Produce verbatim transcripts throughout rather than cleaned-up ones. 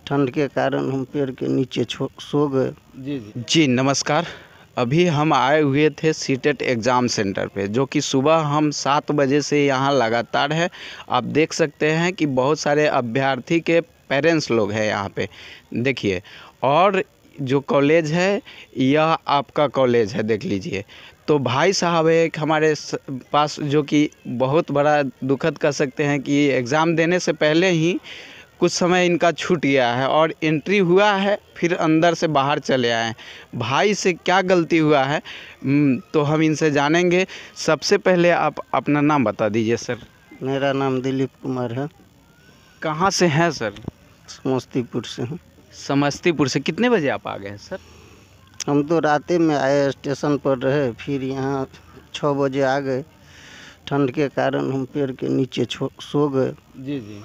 ठंड के कारण हम पेड़ के नीचे सो गए। जी जी जी नमस्कार। अभी हम आए हुए थे सीटेट एग्ज़ाम सेंटर पे, जो कि सुबह हम सात बजे से यहाँ लगातार है। आप देख सकते हैं कि बहुत सारे अभ्यर्थी के पेरेंट्स लोग हैं यहाँ पे, देखिए। और जो कॉलेज है यह आपका कॉलेज है, देख लीजिए। तो भाई साहब एक हमारे पास, जो कि बहुत बड़ा दुखद कह सकते हैं कि एग्ज़ाम देने से पहले ही कुछ समय इनका छूट गया है और एंट्री हुआ है, फिर अंदर से बाहर चले आए। भाई से क्या गलती हुआ है तो हम इनसे जानेंगे। सबसे पहले आप अपना नाम बता दीजिए सर। मेरा नाम दिलीप कुमार है। कहाँ से हैं सर? समस्तीपुर से हैं। समस्तीपुर से कितने बजे आप आ गए हैं सर? हम तो राते में आए, स्टेशन पर रहे, फिर यहाँ छः बजे आ गए। ठंड के कारण हम पेड़ के नीचे सो गए। जी जी।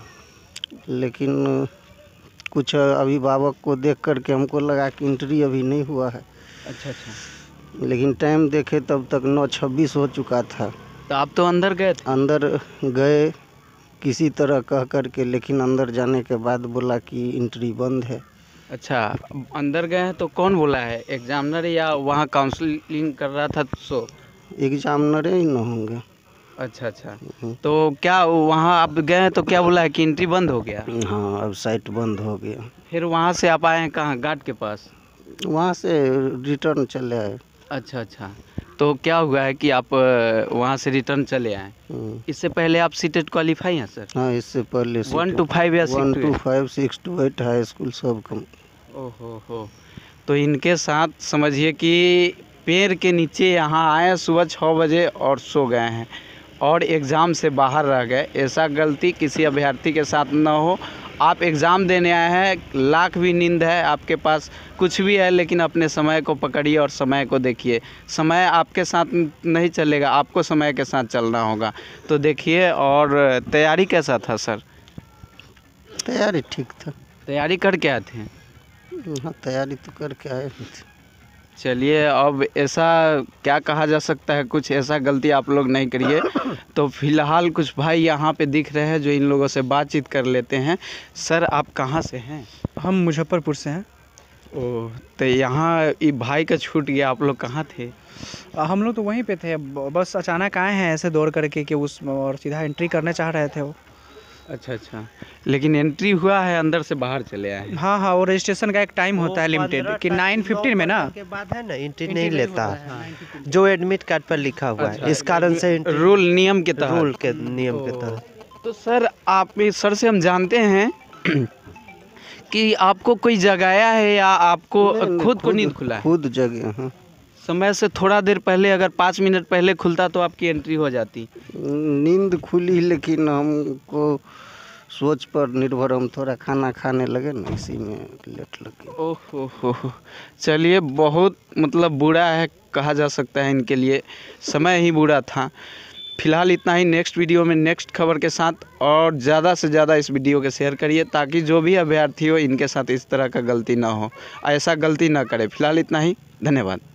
लेकिन कुछ अभिभावक को देख कर के हमको लगा कि एंट्री अभी नहीं हुआ है। अच्छा अच्छा। लेकिन टाइम देखे तब तक नौ छब्बीस हो चुका था। तो आप तो अंदर गए थे? अंदर गए किसी तरह कह कर के, लेकिन अंदर जाने के बाद बोला कि एंट्री बंद है। अच्छा, अंदर गए हैं तो कौन बोला है, एग्जामिनर या वहाँ काउंसलिंग कर रहा था? सो एग्जामिनर ही न होंगे। अच्छा अच्छा। तो क्या वहाँ आप गए हैं तो क्या बोला है कि एंट्री बंद हो गया? हाँ, अब साइट बंद हो गया। फिर वहाँ से आप आए हैं कहाँ, गार्ड के पास? वहाँ से रिटर्न चले आए। अच्छा अच्छा। तो क्या हुआ है कि आप वहाँ से रिटर्न चले आए? इससे पहले आप सीटेट क्वालिफाई हैं सर? हाँ, इससे पहले वन टू फाइव या one two five six two eight high school सब कम। ओहो हो। तो इनके साथ समझिए कि पेड़ के नीचे यहाँ आए सुबह छः बजे और सो गए हैं और एग्ज़ाम से बाहर रह गए। ऐसा गलती किसी अभ्यर्थी के साथ न हो। आप एग्ज़ाम देने आए हैं, लाख भी नींद है, आपके पास कुछ भी है, लेकिन अपने समय को पकड़िए और समय को देखिए। समय आपके साथ नहीं चलेगा, आपको समय के साथ चलना होगा। तो देखिए। और तैयारी कैसा था सर? तैयारी ठीक था। तैयारी करके आए थे? हाँ, तैयारी तो करके आए थे। चलिए, अब ऐसा क्या कहा जा सकता है, कुछ ऐसा गलती आप लोग नहीं करिए। तो फिलहाल कुछ भाई यहाँ पे दिख रहे हैं जो इन लोगों से बातचीत कर लेते हैं। सर, आप कहाँ से हैं? हम मुजफ्फरपुर से हैं। ओह, तो यहाँ ये भाई का छूट गया, आप लोग कहाँ थे? हम लोग तो वहीं पे थे, बस अचानक आए हैं ऐसे दौड़ करके कि उस और सीधा एंट्री करना चाह रहे थे वो। अच्छा अच्छा। लेकिन एंट्री हुआ है, अंदर से बाहर चले आए हैं? हाँ हाँ, और रजिस्ट्रेशन का एक टाइम होता है लिमिटेड कि नाइन फिफ्टीन में ना के बाद है ना एंट्री नहीं लेता है, जो एडमिट कार्ड पर लिखा हुआ है। इस कारण से रूल नियम के तहत रूल के नियम के तहत। तो सर, आप सर से हम जानते हैं कि आपको कोई जगाया है या आपको खुद को नींद खुला है? खुद जगे हैं। समय से थोड़ा देर पहले, अगर पाँच मिनट पहले खुलता तो आपकी एंट्री हो जाती। नींद खुली, लेकिन हमको सोच पर निर्भर हम थोड़ा खाना खाने लगे ना, इसी में लेट लगे। ओह हो। चलिए, बहुत मतलब बुरा है कहा जा सकता है इनके लिए, समय ही बुरा था। फिलहाल इतना ही। नेक्स्ट वीडियो में नेक्स्ट खबर के साथ, और ज़्यादा से ज़्यादा इस वीडियो को शेयर करिए ताकि जो भी अभ्यर्थी हो इनके साथ इस तरह का गलती ना हो, ऐसा गलती ना करे। फिलहाल इतना ही, धन्यवाद।